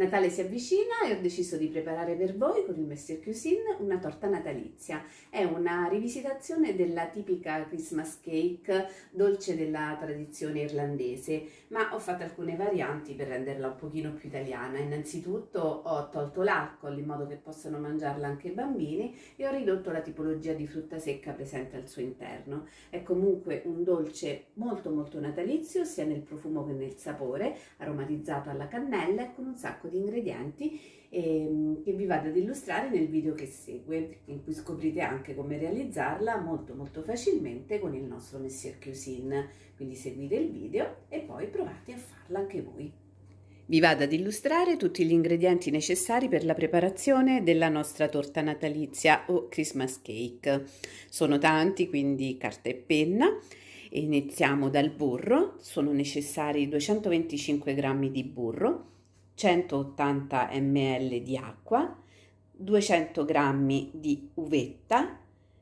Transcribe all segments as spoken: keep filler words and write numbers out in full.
Natale si avvicina e ho deciso di preparare per voi con il Messier Cuisine una torta natalizia. È una rivisitazione della tipica Christmas cake, dolce della tradizione irlandese, ma ho fatto alcune varianti per renderla un pochino più italiana. Innanzitutto ho tolto l'alcol in modo che possano mangiarla anche i bambini e ho ridotto la tipologia di frutta secca presente al suo interno. È comunque un dolce molto molto natalizio sia nel profumo che nel sapore, aromatizzato alla cannella e con un sacco di ingredienti ehm, che vi vado ad illustrare nel video che segue, in cui scoprirete anche come realizzarla molto molto facilmente con il nostro Messier Cuisine. Quindi seguite il video e poi provate a farla anche voi. Vi vado ad illustrare tutti gli ingredienti necessari per la preparazione della nostra torta natalizia o Christmas cake. Sono tanti, quindi carta e penna. Iniziamo dal burro. Sono necessari duecentoventicinque grammi di burro, centottanta millilitri di acqua, duecento grammi di uvetta,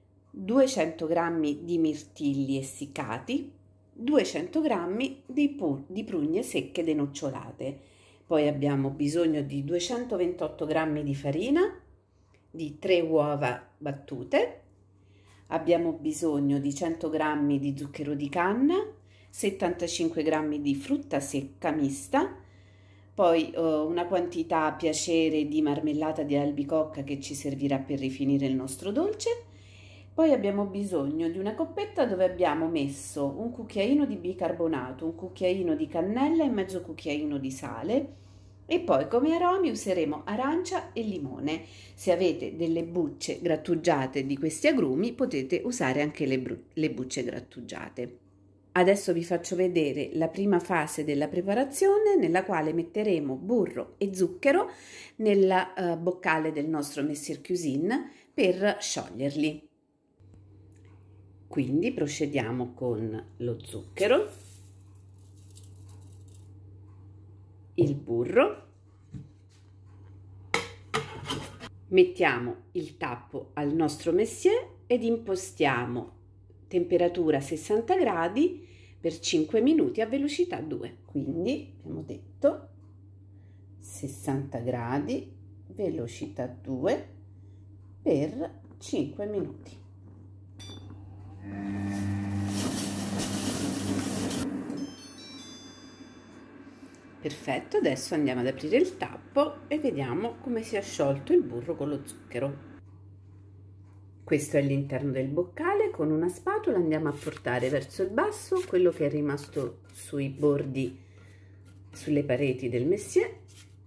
duecento grammi di mirtilli essiccati, duecento grammi di, di prugne secche denocciolate. Poi abbiamo bisogno di duecentoventotto grammi di farina, di tre uova battute, abbiamo bisogno di cento grammi di zucchero di canna, settantacinque grammi di frutta secca mista, poi uh, una quantità a piacere di marmellata di albicocca che ci servirà per rifinire il nostro dolce. Poi abbiamo bisogno di una coppetta dove abbiamo messo un cucchiaino di bicarbonato, un cucchiaino di cannella e mezzo cucchiaino di sale. E poi come aromi useremo arancia e limone. Se avete delle bucce grattugiate di questi agrumi potete usare anche le, le bucce grattugiate. Adesso vi faccio vedere la prima fase della preparazione, nella quale metteremo burro e zucchero nella uh, boccale del nostro Messier Cuisine per scioglierli. Quindi procediamo con lo zucchero, il burro, mettiamo il tappo al nostro Messier ed impostiamo temperatura sessanta gradi per cinque minuti a velocità due. Quindi abbiamo detto sessanta gradi, velocità due per cinque minuti. Perfetto, adesso andiamo ad aprire il tappo e vediamo come si è sciolto il burro con lo zucchero. Questo è l'interno del boccale. Con una spatola andiamo a portare verso il basso quello che è rimasto sui bordi, sulle pareti del Messier,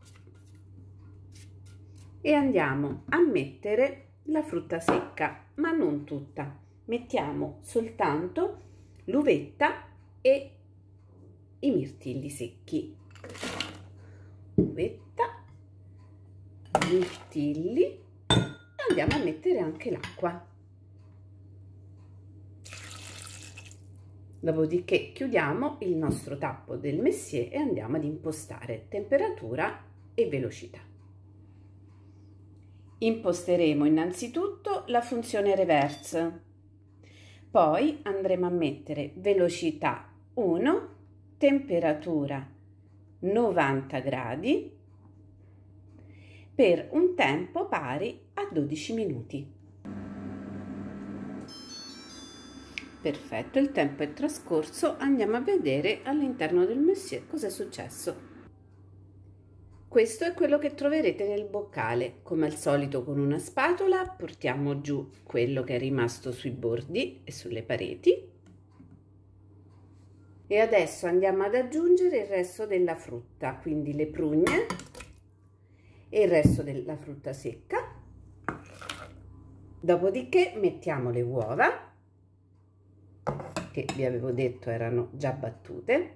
e andiamo a mettere la frutta secca, ma non tutta. Mettiamo soltanto l'uvetta e i mirtilli secchi. Uvetta, mirtilli, e andiamo a mettere anche l'acqua. Dopodiché chiudiamo il nostro tappo del Messier e andiamo ad impostare temperatura e velocità. Imposteremo innanzitutto la funzione reverse, poi andremo a mettere velocità uno, temperatura novanta gradi per un tempo pari a dodici minuti. Perfetto, il tempo è trascorso, andiamo a vedere all'interno del Messier cosa è successo. Questo è quello che troverete nel boccale. Come al solito con una spatola portiamo giù quello che è rimasto sui bordi e sulle pareti. E adesso andiamo ad aggiungere il resto della frutta, quindi le prugne e il resto della frutta secca. Dopodiché mettiamo le uova, che vi avevo detto erano già battute,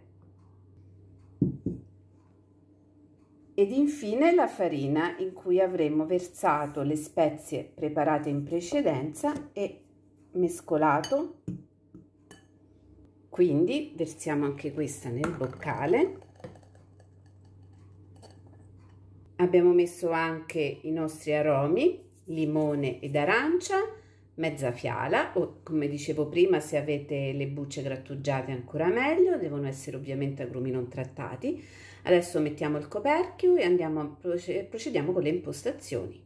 ed infine la farina in cui avremo versato le spezie preparate in precedenza e mescolato. Quindi versiamo anche questa nel boccale. Abbiamo messo anche i nostri aromi, limone ed arancia, mezza fiala, o come dicevo prima, se avete le bucce grattugiate ancora meglio, devono essere ovviamente agrumi non trattati. Adesso mettiamo il coperchio e andiamo a procediamo con le impostazioni.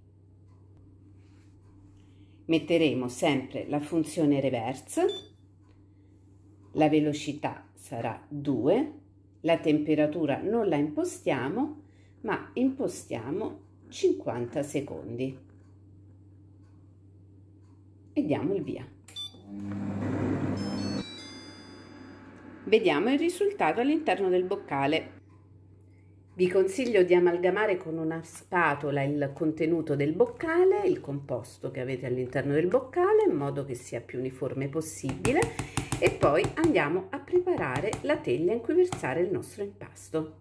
Metteremo sempre la funzione reverse, la velocità sarà due, la temperatura non la impostiamo, ma impostiamo cinquanta secondi e diamo il via. Vediamo il risultato all'interno del boccale. Vi consiglio di amalgamare con una spatola il contenuto del boccale, il composto che avete all'interno del boccale, in modo che sia più uniforme possibile, e poi andiamo a preparare la teglia in cui versare il nostro impasto.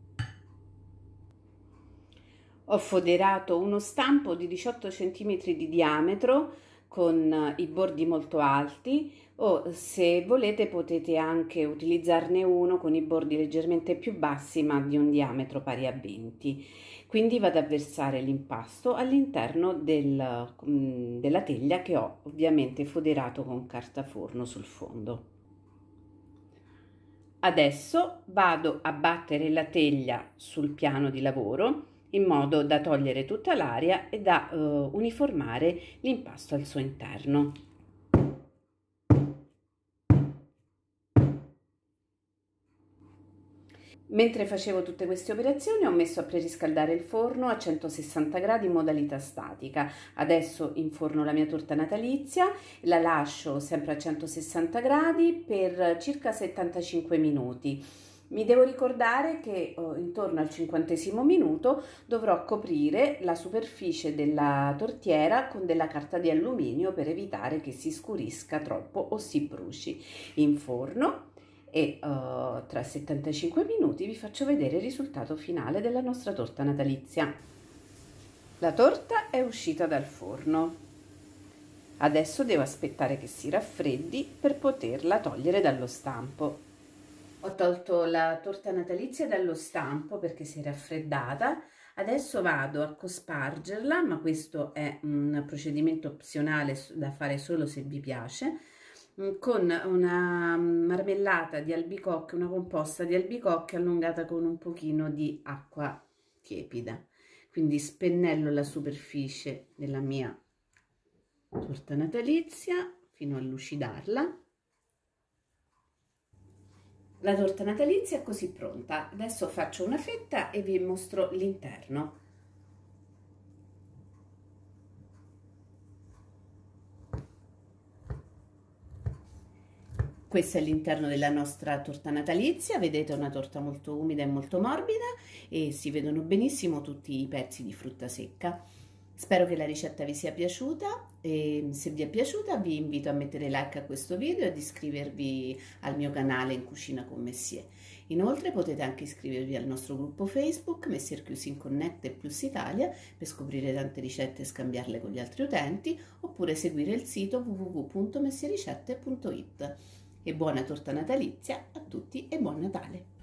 Ho foderato uno stampo di diciotto centimetri di diametro con i bordi molto alti, o se volete potete anche utilizzarne uno con i bordi leggermente più bassi ma di un diametro pari a venti. Quindi vado a versare l'impasto all'interno del, della teglia che ho ovviamente foderato con carta forno sul fondo. Adesso vado a battere la teglia sul piano di lavoro in modo da togliere tutta l'aria e da uh, uniformare l'impasto al suo interno. Mentre facevo tutte queste operazioni ho messo a preriscaldare il forno a centosessanta gradi in modalità statica. Adesso inforno la mia torta natalizia, la lascio sempre a centosessanta gradi per circa settantacinque minuti. Mi devo ricordare che oh, intorno al cinquantesimo minuto dovrò coprire la superficie della tortiera con della carta di alluminio per evitare che si scurisca troppo o si bruci. Inforno e uh, tra settantacinque minuti vi faccio vedere il risultato finale della nostra torta natalizia. La torta è uscita dal forno. Adesso devo aspettare che si raffreddi per poterla togliere dallo stampo. Ho tolto la torta natalizia dallo stampo perché si è raffreddata. Adesso vado a cospargerla, ma questo è un procedimento opzionale da fare solo se vi piace, con una marmellata di albicocche, una composta di albicocche allungata con un pochino di acqua tiepida. Quindi spennello la superficie della mia torta natalizia fino a lucidarla. La torta natalizia è così pronta. Adesso faccio una fetta e vi mostro l'interno. Questo è l'interno della nostra torta natalizia. Vedete, è una torta molto umida e molto morbida e si vedono benissimo tutti i pezzi di frutta secca. Spero che la ricetta vi sia piaciuta e se vi è piaciuta vi invito a mettere like a questo video e ad iscrivervi al mio canale In Cucina con Messier. Inoltre potete anche iscrivervi al nostro gruppo Facebook Messier Cuisine Connect e Plus Italia per scoprire tante ricette e scambiarle con gli altri utenti, oppure seguire il sito w w w punto messiericette punto it. E buona torta natalizia a tutti e buon Natale!